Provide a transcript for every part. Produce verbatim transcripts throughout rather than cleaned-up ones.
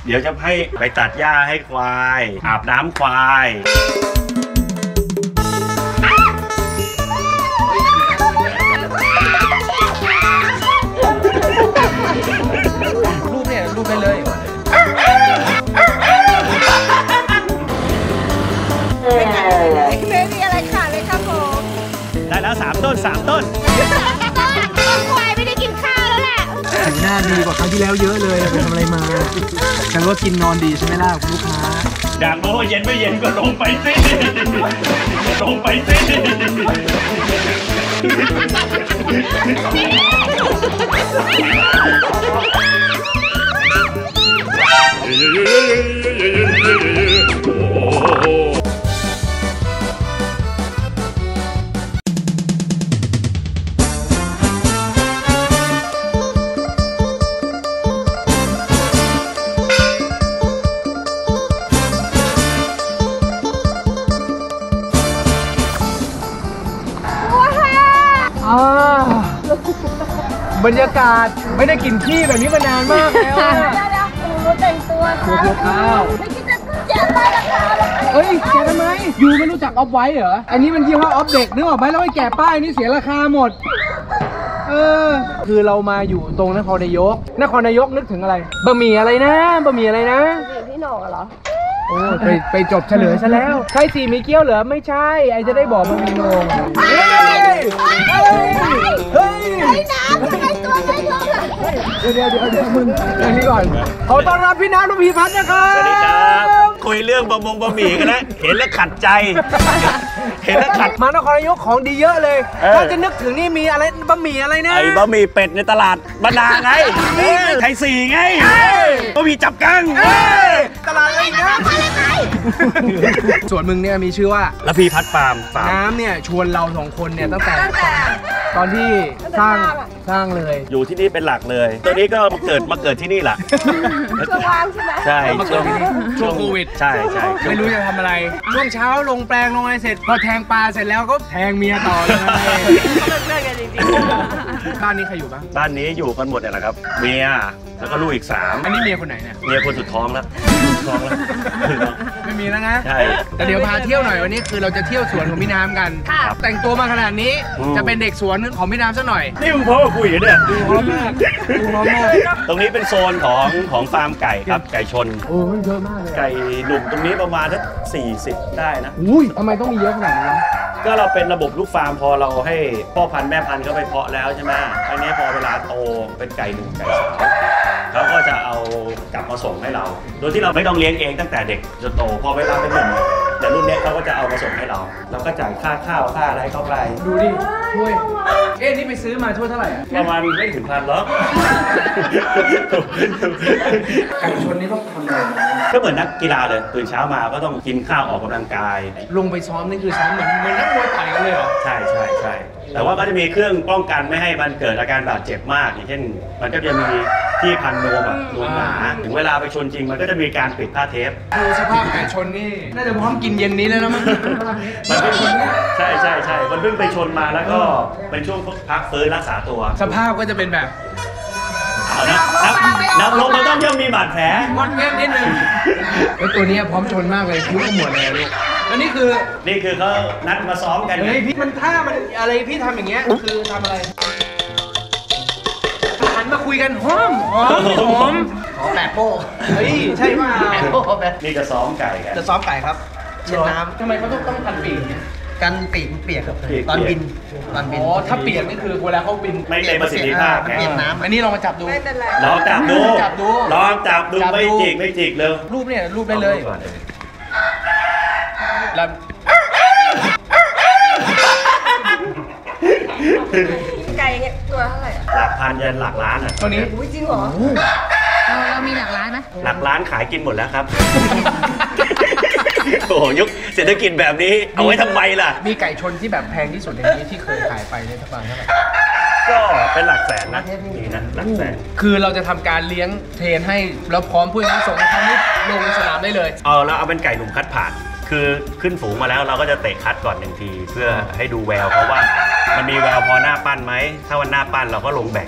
เดี๋ยวจะให้ไปตัดหญ้าให้ควายอาบน้ำควายรูปเนี่ยรูปได้เลยไม่มีอะไรขาดเลยครับผมได้แล้วสามต้นสามต้นควายไม่ได้กินข้าวแล้วแหละผิวหน้าดีกว่าครั้งที่แล้วเยอะเลยไปทำอะไรมาแต่ว่ากินนอนดีใช่ไหมล่ะคุณลูกค้าอยากรู้ว่าเย็นไม่เย็นก็ลงไปสิลงไปสิบรรยากาศไม่ได้กินขี้แบบนี้มานานมากแล้วอะเดี๋ยวแต่งตัวครับข้าวไม่คิดจะแจกป้ายราคาเลยเฮ้ยแกทำไมยูไม่รู้จักออฟไว้เหรออันนี้มันยี่ห้อออฟเด็กนึกออกไหมแล้วไอ้แกะป้ายนี่เสียราคาหมดเออคือเรามาอยู่ตรงนครนายกนครนายกนึกถึงอะไรบะหมี่อะไรนะบะหมี่อะไรนะบะหมี่พี่หน่องเหรอโอ้ไปไปจบเฉลยซะแล้วใช่สิมีเกี๊ยวเหรอไม่ใช่ไอจะได้บอกบะหมี่โหน่งเฮ้ยเฮ้ยเฮ้ยไอ้น้ำทำไมตัวไม่ลงอ่ะเดี๋ยวเดี๋ยวเดี๋ยวเดี๋ยวมึงอย่างนี้ก่อนขอต้อนรับพี่น้ำนุพีพัฒน์นะครับสวัสดีครับคุยเรื่องบะมงบะหมี่กันแล้วเห็นแล้วขัดใจเห็นแล้วขัดมานครนายกของดีเยอะเลยถ้าจะนึกถึงนี่มีอะไรบะหมี่อะไรนะไอ้บะหมี่เป็ดในตลาดบรรดาไงไทยสี่ไงบะหมี่จับกังตลาดอะไรนะส่วนมึงเนี่ยมีชื่อว่าระพีพัฒน์ฟาร์มน้ำเนี่ยชวนเราสองคนเนี่ยตั้งแต่ตอนที่สร้างสร้างเลยอยู่ที่นี่เป็นหลักเลยตัวนี้ก็มาเกิดมาเกิดที่นี่แหละช่วงว่างใช่ไหมใช่ช่วงช่วงโควิดใช่ใช่ไม่รู้จะทำอะไรช่วงเช้าลงแปลงลงอะไรเสร็จพอแทงปลาเสร็จแล้วก็แทงเมียต่อเลยเลิกกันจริงๆบ้านนี้ใครอยู่บ้างบ้านนี้อยู่กันหมดเลยนะครับเมียแล้วก็ลูกอีกสามอันนี้เมียคนไหนเนี่ยเมียคนสุดท้องแล้วท้องแล้วไม่มีแล้วนะใช่แต่เดี๋ยวพาเที่ยวหน่อยวันนี้คือเราจะเที่ยวสวนของพี่น้ำกันแต่งตัวมาขนาดนี้จะเป็นเด็กสวนของพี่น้ำสักหน่อยนี่มึงพ่อคุยกันเนี่ยดูพร้อมมากดูพร้อมมากตรงนี้เป็นโซนของของฟาร์มไก่ครับไก่ชนโอ้เยอะมากเลยไก่หนุ่มตรงนี้ประมาณสักสี่สิบได้นะอุ้ยทำไมต้องมีเยอะขนาดนี้ก็เราเป็นระบบลูกฟาร์มพอเราให้พ่อพันธุ์แม่พันธุ์เขาไปเพาะแล้วใช่ไหมครั้งนี้พอเวลาโตเป็นไก่หนุ่มไก่สาวเขาก็จะเอากลับมาส่งให้เรา โดยที่เราไม่ต้องเลี้ยงเองตั้งแต่เด็กจนโตพอเวลาเป็นหนุ่มแต่รุ่นนี้เขาก็จะเอามาส่งให้เราเราก็จ่ายค่าข้าวค่าอะไรเข้าไปดูดิถ้วยเอ๊ะนี่ไปซื้อมาถ้วยเท่าไหร่ประมาณไม่ถึงพันหรอกไก่ชนนี่ต้องทำอะไรก็เหมือนนักกีฬาเลยตื่นเช้ามาก็ต้องกินข้าวออกกำลังกายลงไปซ้อมนี่คือซ้อมเหมือนเหมือนนักมวยต่อยกันเลยเหรอใช่ใช่ใช่แต่ว่าก็จะมีเครื่องป้องกันไม่ให้มันเกิดอาการบาดเจ็บมากอย่างเช่นมันก็จะมีที่พันโนมแบบนวมหนาถึงเวลาไปชนจริงมันก็จะมีการปิดผ้าเทปดูสภาพไก่ชนนี่น่าจะพร้อมกินเย็นนี้แล้วนะมั้งมันเป็นใช่ใช่ใช่มันเพิ่งไปชนมาแล้วก็เป็นช่วงพักฟื้นรักษาตัวสภาพก็จะเป็นแบบนักลงมันต้องย่อมมีบาดแผลงอนแง่นิดนึงแล้วตัวนี้พร้อมชนมากเลยคิ้วขมวดเลยลูกแล้วนี่คือนี่คือเขานัดมาซ้อมกันเฮ้ยพี่มันท่ามันอะไรพี่ทำอย่างเงี้ยคือทำอะไรหันมาคุยกันหอมหอมหอมขอแปะโป้เฮ้ยใช่ป่ะแปะโป้นี่จะซ้อมไก่กันจะซ้อมไก่ครับเช็ดน้ำทำไมเขาต้องต้องพันปีกกันปีกเปียกครับตอนบินตอนบินอ๋อถ้าเปียกนี่คือเวลาเขาบินไม่เต็มประสิทธิภาพเปียกน้ำอันนี้ลองมาจับดูลองจับดูจับดูลองจับดูไม่จิกไม่จิกเลยรูปเนี่ยรูปได้เลยแล้วไก่เนี่ยตัวเท่าไหร่หลักพันยันหลักล้านอ่ะตัวนี้จริงเหรอเรามีหลักล้านไหมหลักล้านขายกินหมดแล้วครับโอ้ยุคเศรษฐกิจแบบนี้เอาไว้ทำไมล่ะมีไก่ชนที่แบบแพงที่สุดในนี้ที่เคยขายไปในสักประมาณเท่าไหร่ก็เป็นหลักแสนนะนี่นะหลักแสนคือเราจะทำการเลี้ยงเทรนให้แล้วพร้อมผู้ให้ส่งให้เขานี่ลงสนามได้เลยเออแล้วเอาเป็นไก่หนุ่มคัดผ่านคือขึ้นฝูงมาแล้วเราก็จะเตะคัดก่อนหนึ่งทีเพื่อให้ดูแววเพราะว่ามันมีแววพอหน้าปั้นไหมถ้าวันหน้าปั้นเราก็ลงแบ่ง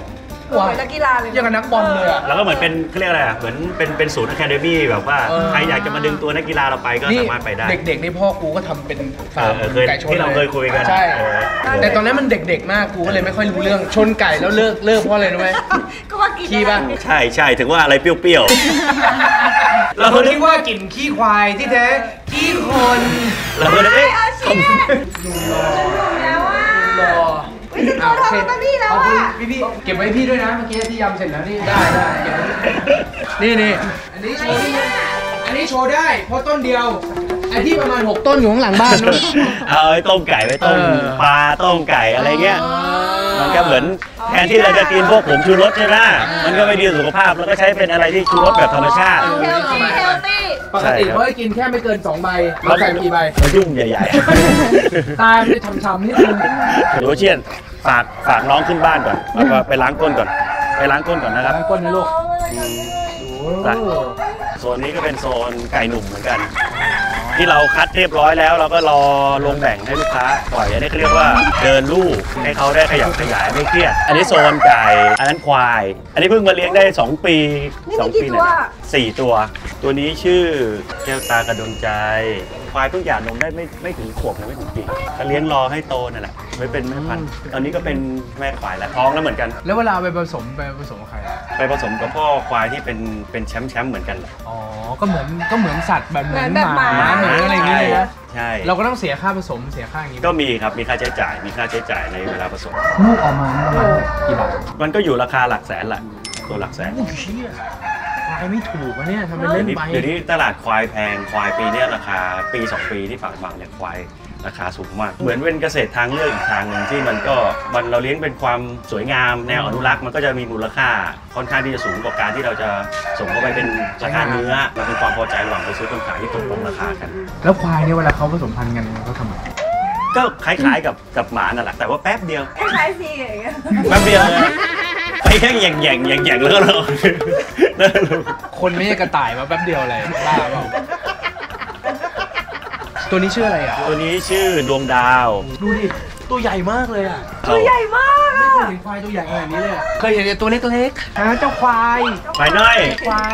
เหมือนนักกีฬาเลยยังกับนักบอลเลยอ่ะแล้วก็เหมือนเป็นเขาเรียกอะไรอ่ะเหมือนเป็นเป็นศูนย์อะคาเดมี่แบบว่าเออใครอยากจะมาดึงตัวนักกีฬาเราไปก็สามารถไปได้เด็กๆนี่พ่อกูก็ทำเป็นฟาร์มเออเคยไก่ชนที่เราเคยคุยกันใช่เออแต่ตอนนั้นมันเด็กๆมากกูก็เลยไม่ค่อยรู้เรื่องชนไก่แล้วเลิกเลิกเพราะอะไรรู้ไหมก็ว่ากินขี้ป่ะใช่ใช่ถึงว่าอะไรเปรี้ยวๆเราคิดว่ากลิ่นขี้ควายที่แท้ขี้คนเราก็เลยเอ๊ะเอาเชียแล้วอ่ะรอวิธีการทำเป็นนี่แล้วขอบคุณอ่ะพี่พี่ๆเก็บไว้ให้พี่ด้วยนะเมื่อกี้ที่ยำเสร็จแล้วนี่ได้ได้เก็บไว้นี่นี่อันนี้โชว์ได้อันนี้โชว์ได้เพราะต้นเดียวอันที่ประมาณหกต้นอยู่ข้างหลังบ้านนู้นเอาไอ้ต้มไก่ไว้ต้มเออปลาต้มไก่อะไรเงี้ยมันก็เหมือนแทนที่เราจะกินพวกผงชูรสใช่ไหมมันก็ไม่ดีต่อสุขภาพแล้วก็ใช้เป็นอะไรที่ชูรสแบบธรรมชาติเฮลตี้เฮลตี้ปกติเขาให้กินแค่ไม่เกินสองใบเราใส่ไปกี่ใบมันยุ่งใหญ่ตายมันจะช้ำๆนิดนึงๆเดี๋ยวเชียนฝากฝากน้องขึ้นบ้านก่อนแล้วก็ไปล้างก้นก่อนไปล้างก้นก่อนนะครับล้างก้นนะลูกไปโซนนี้ก็เป็นโซนไก่หนุ่มเหมือนกัน ที่เราคัดเรียบร้อยแล้ว เราก็รอลงแบ่งให้ลูกค้าปล่อยอันนี้เขาเรียกว่าเดินลูกให้เขาได้ขยับขยายไม่เครียดอันนี้โซนไก่อันนั้นควาย อันนี้เพิ่งมาเลี้ยงได้สองปีสองปีเนี่ยสี่ตัว ตัวนี้ชื่อแก้วตากระดวงใจควายเพิ่งหย่านมได้ไม่ไม่ถึงขวบนะไม่ถึงปีก็เลี้ยงรอให้โตนั่นแหละไว้เป็นแม่พันธุ์ตอนนี้ก็เป็นแม่ควายแล้วท้องแล้วเหมือนกันแล้วเวลาไปผสมไปผสมกับใครอะไปผสมกับพ่อควายที่เป็นเป็นแชมป์แชมป์เหมือนกันอ๋อก็เหมือนก็เหมือนสัตว์แบบเหมือนเหมือนแบบหมาหมาเหมือนอะไรอย่างเงี้ยเลยนะใช่เราก็ต้องเสียค่าผสมเสียค่าอย่างงี้ก็มีครับมีค่าใช้จ่ายมีค่าใช้จ่ายในเวลาผสมลูกออกมาประมาณกี่บาทมันก็อยู่ราคาหลักแสนแหละตัวหลักแสนโอ้เชี่ยควายไม่ถูกวะเนี่ยทำเป็นเดี๋เล่ยวน นี้ไปเดี๋ยวนี้ตลาดควายแพงควายปีเนี้ยราคาปีสองปีที่ผ่านมาเนี่ยควายราคาสูงมาก เหมือนเป็นเกษตรทางเลือกอีกทางหนึ่งที่มันก็มันเราเลี้ยงเป็นความสวยงามแนวอนุรักษ์มันก็จะมีมูลค่าค่อนข้างที่จะสูงกว่าการที่เราจะส่งเข้าไปเป็นราคาเนื้อมันเป็นความพอใจระหว่างคนซื้อคนขายที่ตกลงราคากันแล้วควายเนี่ยเวลาเขาผสมพันธุ์กันเขาทำไงก็คล้ายๆกับกับหมานั่นแหละแต่ว่าแป๊บเดียวคล้ายๆซีอย่างเงี้ยแป๊บเดียวไปแค่แย่งแย่งแย่งแย่งแล้วก็เราคนไม่ใช่กระต่ายมาแป๊บเดียวเลยบ้าเปล่าตัวนี้ชื่ออะไรอ่ะตัวนี้ชื่อดวงดาวดูดิตัวใหญ่มากเลยอ่ะตัวใหญ่มากไม่อ่ะเคยเห็นควายตัวใหญ่ขนาดนี้เลยอะเคยเห็นแต่ตัวเล็กตัวเล็กฮะเจ้าควายไปหน่อยควาย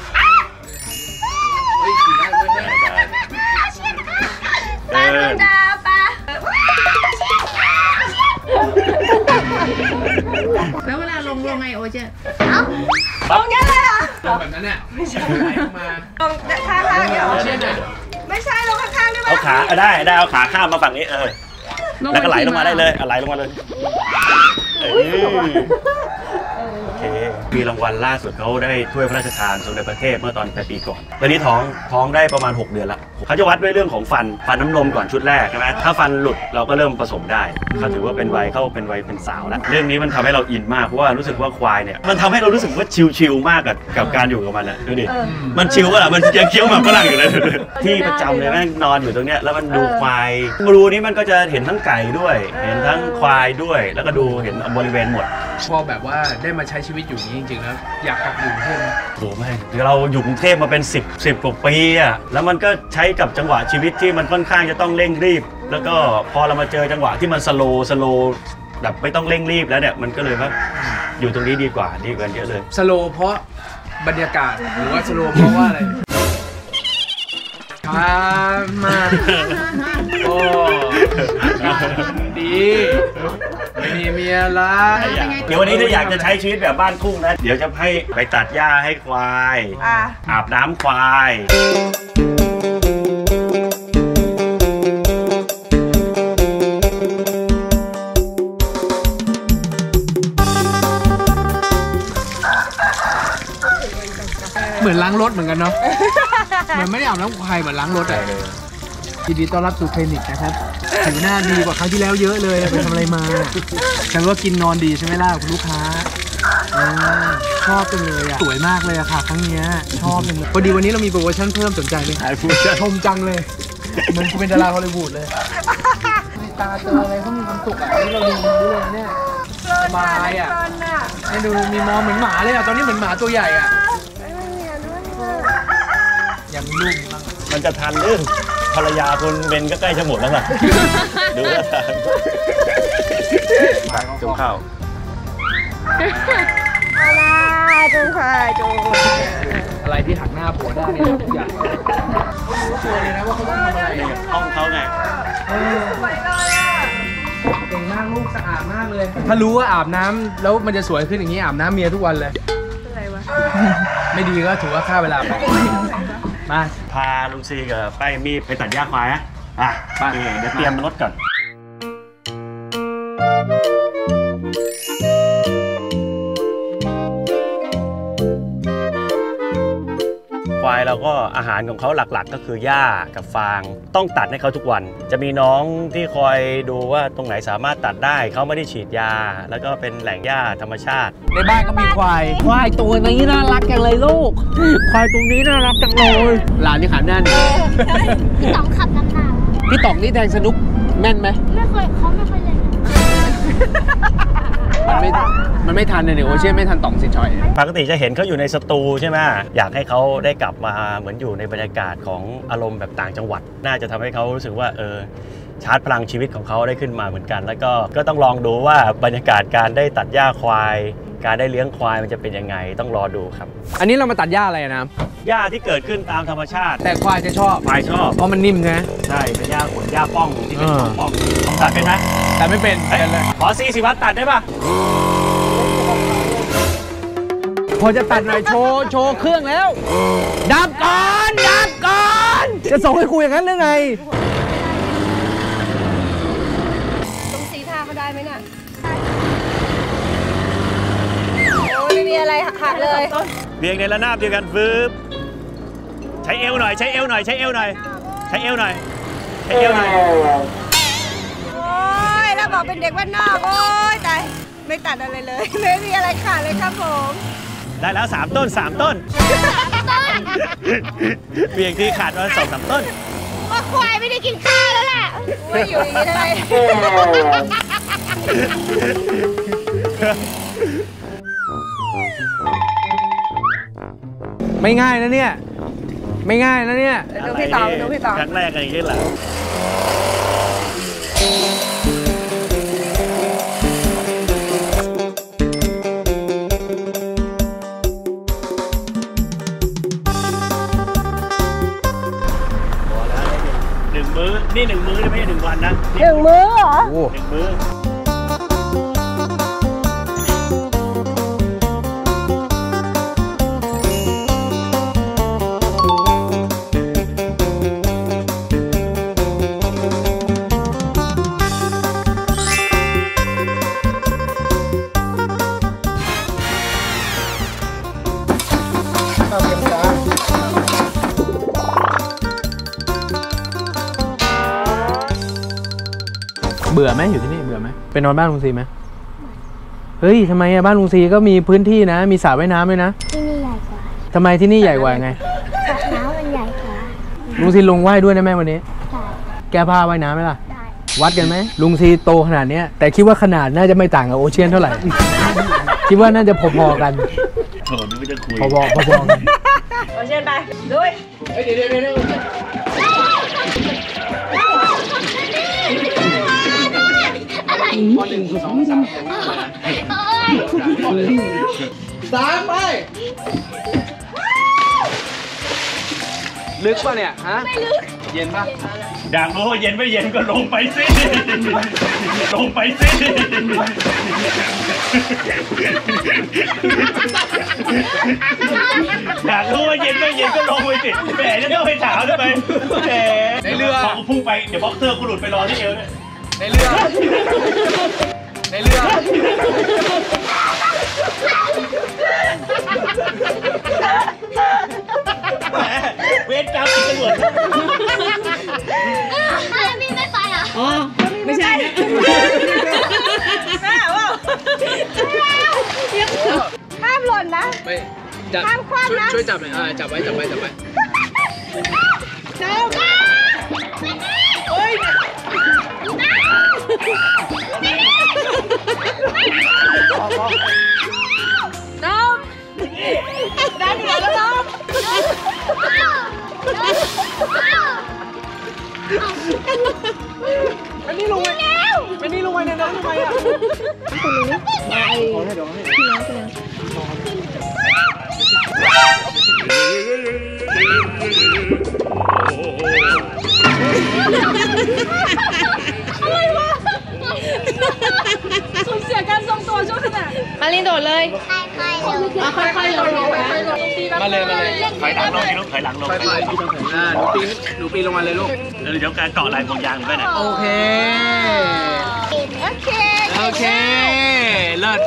ปลาดูดาวปลาแล้วเวลาลงลงไงโอเจเอ้าตรงนี้เลยเหรอตัวแบบนั้นน่ะไม่ใช่ไหลออกมาตรงข้างๆเดี๋ยวเช่นน่ะไม่ใช่ลงข้างๆด้วยเอาขาเอาได้ได้เอาขาข้ามมาฝั่งนี้เออแล้วก็ไหลลงมาได้เลยเอาไหลลงมาเลยเออโอเคมีรางวัลล่าสุดเขาได้ถ้วยพระราชทานสมเด็จพระเทพเมื่อตอนปลายปีก่อนตอนนี้ท้องท้องได้ประมาณหกเดือนแล้วเขาจะวัดด้วยเรื่องของฟันฟันน้ำนมก่อนชุดแรกใช่ไหมถ้าฟันหลุดเราก็เริ่มผสมได้เขาถือว่าเป็นวัยเข้าเป็นวัยเป็นสาวแล้วเรื่องนี้มันทำให้เราอินมากเพราะว่ารู้สึกว่าควายเนี่ยมันทำให้เรารู้สึกว่าชิลๆมากกับกับการอยู่กับมันอะดูดิมันชิลก็แหละมันยังเคี้ยวหมากฝรั่งอยู่เลยที่ประจำเลยแม่งนอนอยู่ตรงเนี้ยแล้วมันดูควายรูนี้มันก็จะเห็นทั้งไก่ด้วย เห็นทั้งควายด้วย แล้วก็ดูเห็นบริเวณหมดพอแบบว่าได้มาใช้ชีวิตอยู่อย่างนี้จริงๆแล้วอยากกลับอยู่กรุงเทพไหมโอ้ไม่คือเราอยู่กรุงเทพมาเป็นสิบ สิบกว่าปีอะแล้วมันก็ใช้กับจังหวะชีวิตที่มันค่อนข้างจะต้องเร่งรีบ แล้วก็พอเรามาเจอจังหวะที่มันสโลสโลแบบไม่ต้องเร่งรีบแล้วเนี่ยมันก็เลยว่าอยู่ตรงนี้ดีกว่าดีกว่าเยอะเลยสโลว์เพราะบรรยากาศหรือว่าสโลว์เพราะว่าอะไรพามาโอ้ดีไม่มีเมียละเดี๋ยววันนี้ถ้าอยากจะใช้ชีวิตแบบบ้านทุ่งนะเดี๋ยวจะให้ไปตัดหญ้าให้ควายอ่ะอาบน้ำควายเหมือนล้างรถเหมือนกันเนาะเหมือนไม่ได้อาบน้ำควายเหมือนล้างรถอะยินดีต้อนรับสู่คลินิกนะครับผิวหน้าดีกว่าครั้งที่แล้วเยอะเลยไปทำอะไรมาฉันว่ากินนอนดีใช่ไหมล่ะคุณลูกค้าอ่าชอบจังเลยอ่ะสวยมากเลยอะค่ะครั้งเนี้ยชอบจังเลยพอดีวันนี้เรามีโปรโมชั่นเพิ่มสนใจไหมชมจังเลยเหมือนกูเป็นดาราฮอลลีวูดเลยในตาเจออะไรเขามีความสุขอ่ะนี่เราดูรู้เลยเนี่ยเพลินบาอ่ะยอ่ะเพลินอ่ะให้ดูมีมองเหมือนหมาเลยอ่ะตอนนี้เหมือนหมาตัวใหญ่อ่ะเอ้ยเนี่ยด้วยเนี่ยอยากมีลูกบ้างมันจะทันเรื่องภรรยาคุณเบนก็ใกล้จะหมดแล้วล่ะ ดูว่าทางจุ่มข้าวอาจูค่ะจูอะไรที่หักหน้าผัวได้เนี่ยทุกอย่างรู้ตัวเลยนะว่าเขาต้องทำอะไรห้องเขาไงสวยเลยอ่ะเก่งมากลูกสะอาดมากเลย ถ้ารู้ว่าอาบน้ำแล้วมันจะสวยขึ้นอย่างนี้อาบน้ำเมียทุกวันเลยอะไรวะไม่ดีก็ถือว่าค่าเวลาไปมาพาลุงซีกับป้าเอมี่ไปตัดหญ้าควายนะอ่ะไปโอเคเดี๋ยวเตรียมรถก่อน ควายเราก็อาหารของเขาหลักๆ ก็คือหญ้ากับฟางต้องตัดให้เขาทุกวัน จะมีน้องที่คอยดูว่าตรงไหนสามารถตัดได้เขาไม่ได้ฉีดยา แล้วก็เป็นแหล่งหญ้าธรรมชาติในบ้านก็มีควายควายตัวนี้น่ารักจังเลยลูก ควายตัวนี้น่ารักจังเลยหลานที่ขาแน่นพี่ต๋องขับนำหน้าพี่ต๋องนี่แทงสนุกแม่นไหมไม่เคยเขาไม่เคยเล่นมันไม่มันไม่ทันเลยเนี่ยโอเชียนไม่ทันต๋องสิชอยปกติจะเห็นเขาอยู่ในสตูใช่ไหมอยากให้เขาได้กลับมาเหมือนอยู่ในบรรยากาศของอารมณ์แบบต่างจังหวัด น่าจะทำให้เขารู้สึกว่าเออชาร์จพลังชีวิตของเขาได้ขึ้นมาเหมือนกัน แล้วก็ก็ต้องลองดูว่าบรรยากาศการได้ตัดหญ้าควาย การได้เลี้ยงควายมันจะเป็นยังไงต้องรอดูครับอันนี้เรามาตัดหญ้าอะไรนะหญ้าที่เกิดขึ้นตามธรรมชาติแต่ควายจะชอบควายชอบเพราะมันนิ่มใช่ไหมใช่เป็นหญ้าขนหญ้าป้องที่เป็นเออป้องต้องตัดเป็นไหมแต่ไม่เป็นเฮ้ยเป็นเลยขอซีสิวัตตัดได้ปะพอจะตัดหน่อยโชว์โชว์เครื่องแล้ว ดับก่อนดับก่อนจะส่งให้คุยอย่างนั้นหรือไงตรงสีทาเขาได้ไหมน่ะโอ้ยไม่มีอะไรหักเลยเรียงในระนาบเดียวกันฟึบใช้เอวหน่อยใช้เอวหน่อยใช้เอวหน่อยใช้เอวหน่อยใช้เอวหน่อยโอ้ยแล้วบอกเป็นเด็กบ้านนอกโอ้ยตายไม่ตัดอะไรเลย ไม่มีอะไรขาดเลยครับผมได้แล้วสามต้นสามต้นเพียงที่ขาดมาสองสามต้นว่าควายไม่ได้กินข้าวแล้วแหละไม่อยู่อย่างนี้ได้ไม่ง่ายนะเนี่ย ไม่ง่ายนะเนี่ยดูพี่ต๋องดูพี่ต๋องครั้งแรกกันอย่างนี้แหละหนึ่งมื้อนี่หนึ่งมื้อไม่ใช่หนึ่งวันนะหนึ่งมื้อเหรอโอ้หนึ่งมื้อเบื่อไหมอยู่ที่นี่เบื่อไหมไปนอนบ้านลุงซีไหมเฮ้ยทำไมอะบ้านลุงซีก็มีพื้นที่นะ มีสระว่ายน้ำด้วยนะที่นี่ใหญ่กว่าทำไมที่นี่ใหญ่กว่าไงสระน้ำมันใหญ่กว่าลุงซีลงว่ายด้วยนะแม่วันนี้ได้แก้ผ้าว่ายน้ำไหมล่ะได้วัดกันไหมลุงซีโตขนาดเนี้ยแต่คิดว่าขนาดน่าจะไม่ต่างกับโอเชียนเท่าไหร่ คิดว่าน่าจะพอๆกันโถนึกว่าจะคุยพอๆพอๆกันโอเชียนไปด้วยเดี๋ยวเดี๋ยวเดี๋ยวหนึ่งสองสามสามไปลึกป่ะเนี่ยฮะไม่ลึกเย็นป่ะอยากรู้ว่าเย็นไม่เย็นก็ลงไปสิลงไปสิอยากรู้ว่าเย็นไม่เย็นก็ลงไปสิแหมจะต้องไปถามทำไมแหมในเรือพอกูพุ่งไปเดี๋ยวบ็อกเซอร์กูหลุดไปรอที่เอวเนี่ยในเรือ ในเรือแหมเวทกรรมติดตำรวจไม่พี่ไม่ไปเหรออ๋อ ไม่ใช่นะแม่ว่าห้ามหล่นนะไม่จับห้ามคว่ำนะช่วยจับหน่อยอ่าจับไว้จับไว้จับไว้เจ้าเฮ้ยน้องได้เหนือแล้วน้องอันนี้ลงไปอันนี้ลงไปในน้ำทำไมอ่ะสูญเสียการทรงตัวช่วงขณะมาลินโดดเลยค่อยๆลงค่อยๆลงค่อยๆลงมาเลยมาเลยถอยหลังลงลูกถอยหลังลงค่อยๆอ่าหนูปีนหนูปีนลงมาเลยลูกเดี๋ยวการเกาะลายพวงยางด้วยนะโอเคโอเคโอเค เลิศ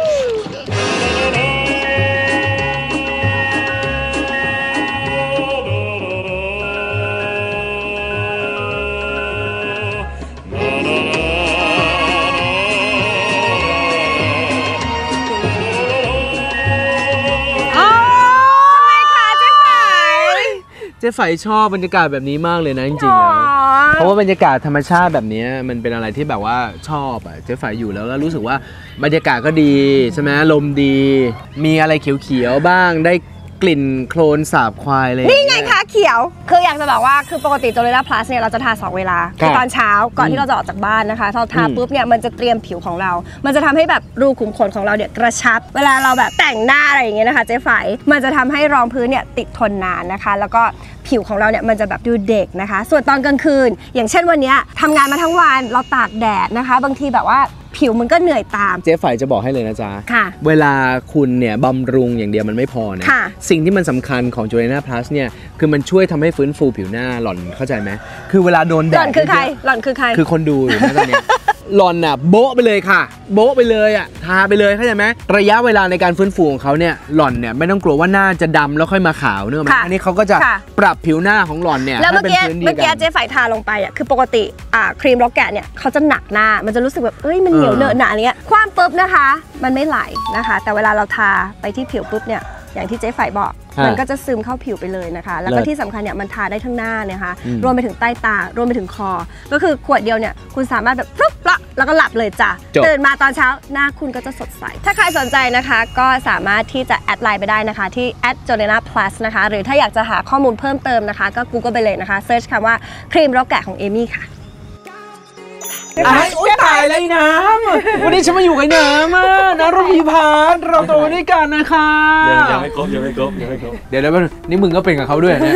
เจ๊ไฝชอบบรรยากาศแบบนี้มากเลยนะจริงๆแล้วเพราะว่าบรรยากาศธรรมชาติแบบนี้มันเป็นอะไรที่แบบว่าชอบอ่ะเจ๊ไฝอยู่แล้วแล้วรู้สึกว่าบรรยากาศก็ดีใช่ไหมลมดีมีอะไรเขียวๆบ้างได้กลิ่นโคลนสาบควายเลยนี่ไงคะเขียวคืออยากจะบอกว่าคือปกติโจเลล่าพลัสเนี่ยเราจะทาสองเวลาคือตอนเช้าก่อนที่เราจะออกจากบ้านนะคะเราทาปุ๊บเนี่ยมันจะเตรียมผิวของเรามันจะทำให้แบบรูขุมขนของเราเนี่ยกระชับเวลาเราแบบแต่งหน้าอะไรอย่างเงี้ยนะคะเจ๊ไฝมันจะทำให้รองพื้นเนี่ยติดทนนานนะคะแล้วก็ผิวของเราเนี่ยมันจะแบบดูเด็กนะคะส่วนตอนกลางคืนอย่างเช่นวันนี้ทำงานมาทั้งวันเราตากแดดนะคะบางทีแบบว่าผิวมันก็เหนื่อยตามเจ๊ไฝจะบอกให้เลยนะจ๊ะค่ะเวลาคุณเนี่ยบำรุงอย่างเดียวมันไม่พอนะสิ่งที่มันสำคัญของจูเลน่าพลัสเนี่ยคือมันช่วยทำให้ฟื้นฟูผิวหน้าหล่อนเข้าใจไหมคือเวลาโดนแดดหล่อนคือใครหล่อนคือใครคือคนดูอยู่นะตอนนี้หล่อนน่ะโบ๊ะไปเลยค่ะโบ๊ะไปเลยอ่ะทาไปเลยเข้าใจไหมระยะเวลาในการฟื้นฟูของเขาเนี่ยหล่อนเนี่ยไม่ต้องกลัวว่าหน้าจะดำแล้วค่อยมาขาวเนอะอันนี้เขาก็จะปรับผิวหน้าของหล่อนเนี่ยแล้วเมื่อกี้เมื่อกี้เจ๊ไฝทาลงไปอ่ะคือปกติอ่าครีมล็อกแกะเนี่ยเขาจะหนักหน้ามันจะรู้สึกแบบเอ้ยมันเหนียวเหนอะหนะอะไรเงี้ยคว้างปุ๊บนะคะมันไม่ไหลนะคะแต่เวลาเราทาไปที่ผิวปุ๊บเนี่ยอย่างที่เจ๊ไฝบอกมันก็จะซึมเข้าผิวไปเลยนะคะแล้วก็ที่สำคัญเนี่ยมันทาได้ทั้งหน้าเนี่ยค่ะรวมไปถึงใต้ตารวมไปถึงคอก็คือขวดเดียวเนี่ยคุณสามารถแบบฟลุ๊ปละแล้วก็หลับเลยจ้ะตื่นมาตอนเช้าหน้าคุณก็จะสดใสถ้าใครสนใจนะคะก็สามารถที่จะแอดไลน์ไปได้นะคะที่ แอท โจเลน่าพลัส นะคะหรือถ้าอยากจะหาข้อมูลเพิ่มเติมนะคะก็ Google ไปเลยนะคะเซิร์ชคำว่าครีมล็อกแกะของเอมี่ค่ะไอ้โอ๊ยตายเลยน้ำวันนี้ฉันมาอยู่กับน้ำอ่ะนะรพีพัฒน์เราโตด้วยกันนะคะยังไม่ครบยังไม่ครบยังไม่ครบเดี๋ยวแล้วนี่มึงก็เป็นกับเขาด้วยนะ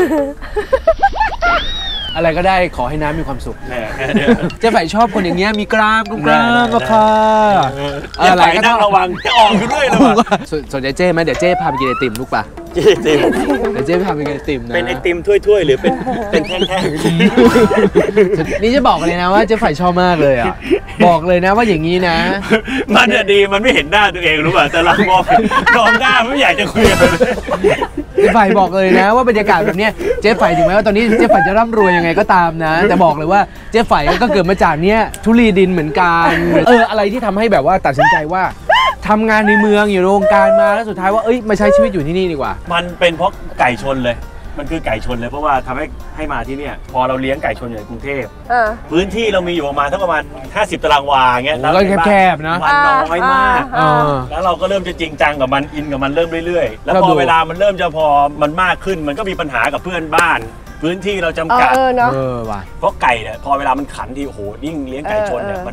อะไรก็ได้ขอให้น้ำมีความสุขเจ๊ไฝชอบคนอย่างเงี้ยมีกล้ามกล้ามก็ค่ะอะไรก็ต้องระวังจะออกอยู่ด้วยระวังสนใจเจ๊ไหมเดี๋ยวเจ๊พาไปกินไอติมลูกป่ะเจ๊ติมเดี๋ยวเจ๊พาไปกินไอติมนะเป็นไอติมถ้วยๆหรือเป็นเป็นแท่งๆนี่จะบอกเลยนะว่าเจ๊ไฝชอบมากเลยอ่ะบอกเลยนะว่าอย่างนี้นะมันจะดีมันไม่เห็นหน้าตัวเองรู้ป่ะแต่เรามองมองหน้าไม่อยากจะคุยเลยเจ๊ไฝบอกเลยนะว่าบรรยากาศแบบนี้เจ๊ไฝถึงแม้ว่าตอนนี้เจ๊ไฝจะร่ำรวยยังไงก็ตามนะแต่บอกเลยว่าเจ๊ไฝก็เกิดมาจากเนี้ยทุลีดินเหมือนกันเอออะไรที่ทำให้แบบว่าตัดสินใจว่าทำงานในเมืองอยู่โรงการมาแล้วสุดท้ายว่าเอ้ยมาใช้ชีวิตอยู่ที่นี่ดีกว่ามันเป็นเพราะไก่ชนเลยมันคือไก่ชนเลยเพราะว่าทำให้ให้มาที่เนี่ยพอเราเลี้ยงไก่ชนอยู่ในกรุงเทพพื้นที่เรามีอยู่ประมาณทั้งประมาณห้าสิบตารางวาเงี้ยแล้วแคบๆนะมันน้อยมากแล้วเราก็เริ่มจะจริงจังกับมันอินกับมันเริ่มเรื่อยๆแล้วพอเวลามันเริ่มจะพอมันมากขึ้นมันก็มีปัญหากับเพื่อนบ้านพื้นที่เราจำกัดเพราะไก่เนี่ยพอเวลามันขันทีโอ้โหยิ่งเลี้ยงไก่ชนเนี่ยมัน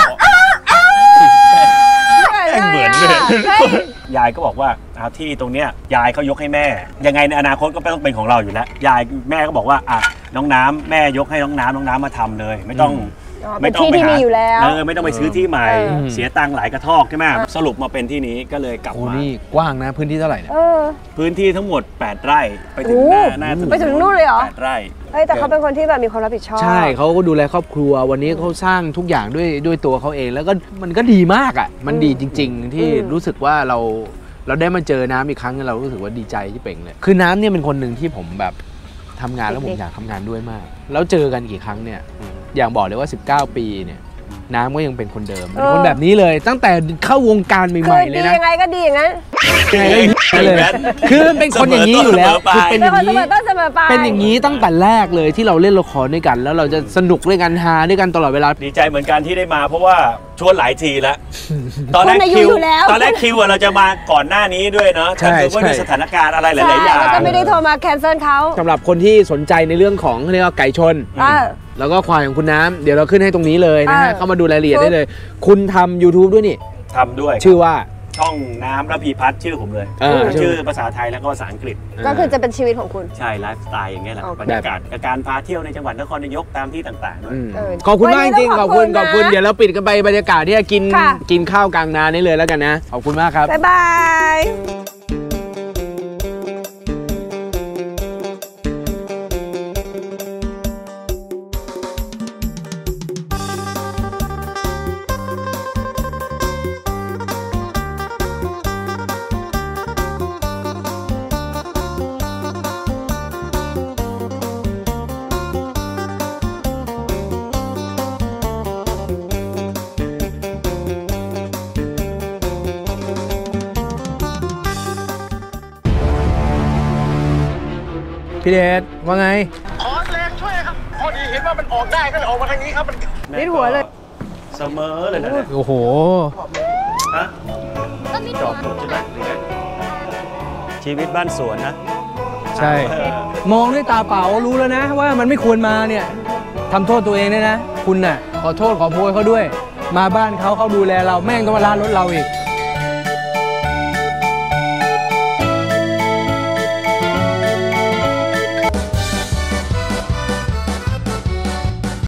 เหมือนเลยยายก็บอกว่าที่ตรงเนี้ยยายเขายกให้แม่ยังไงในอนาคตก็ไม่ต้องเป็นของเราอยู่แล้วยายแม่ก็บอกว่าอ่ะน้องน้ำแม่ยกให้น้องน้ำน้องน้ำมาทำเลยไม่ต้องไม่ต้องไปหาเออไม่ต้องไปซื้อที่ใหม่เสียตังค์หลายกระทอกใช่ไหมสรุปมาเป็นที่นี้ก็เลยกลับมานี่กว้างนะพื้นที่เท่าไหร่เนี่ยพื้นที่ทั้งหมดแปดไร่ไปถึงหน้าหน้าไปถึงนู่นเลยเหรอแปดไร่แต่เขาเป็นคนที่แบบมีความรับผิดชอบใช่เขาก็ดูแลครอบครัววันนี้เขาสร้างทุกอย่างด้วยด้วยตัวเขาเองแล้วก็มันก็ดีมากอ่ะมันดีจริงๆที่รู้สึกว่าเราเราได้มาเจอน้ำอีกครั้งเรารู้สึกว่าดีใจที่เป่งเลยคือน้ำเนี่ยเป็นคนหนึ่งที่ผมแบบทำงานแล้วผมอยากทำงานด้วยมากแล้วเจอกันกี่ครั้งเนี่ยอย่างบอกเลยว่าสิบเก้าปีเนี่ยน้ำก็ยังเป็นคนเดิมเป็นคนแบบนี้เลยตั้งแต่เข้าวงการใหม่ๆเลยนะยังไงก็ดีอย่างนั้นยังไงก็เลยคือเป็นคนอย่างนี้อยู่แล้วคือเป็นอย่างนี้เป็นอย่างนี้ตั้งแต่แรกเลยที่เราเล่นละครด้วยกันแล้วเราจะสนุกด้วยกันฮาด้วยกันตลอดเวลาดีใจเหมือนกันที่ได้มาเพราะว่าชวนหลายทีแล้วตอนแรกคิวตอนแรกคิวเราจะมาก่อนหน้านี้ด้วยเนาะแต่คือว่าด้วยสถานการณ์อะไรหลายๆอย่างแล้วก็ไม่ได้โทรมาแคนเซิลเขาสำหรับคนที่สนใจในเรื่องของเรียกว่าไก่ชนแล้วก็ควายของคุณน้ำเดี๋ยวเราขึ้นให้ตรงนี้เลยนะฮะเข้ามาดูรายละเอียดได้เลยคุณทำ ยูทูบ ด้วยนี่ทำด้วยชื่อว่าช่องน้ำระพีพัฒน์ชื่อผมเลยอ่าชื่อภาษาไทยแล้วก็ภาษาอังกฤษก็คือจะเป็นชีวิตของคุณใช่ไลฟ์สไตล์อย่างเงี้ยแหละโอเคบรรยากาศกับการพาเที่ยวในจังหวัดนครนายกตามที่ต่างๆด้วยอืมเออขอบคุณมากจริงๆขอบคุณวันนี้ขต้อองบขอบคุคุณณนะเดี๋ยวเราปิดกันไปบรรยากาศที่จะกินค่ะกินข้าวกลางนานี่เลยแล้วกันนะ ขอบคุณมากครับบ๊ายบายพี่เดชว่าไงนิดหัวเลยเสมอเลยนะเนี่ยโอ้โหฮะจอบหมดใช่ไหมหรือไงชีวิตบ้านสวนนะใช่เออมองด้วยตาเปล่ารู้แล้วนะ ว่ามันไม่ควรมาเนี่ยทำโทษตัวเองด้วยนะ คุณน่ะ ขอโทษขอโพยเขาด้วย มาบ้านเขาเขาดูแลเราแม่งต้องมาล้านรถเราอีก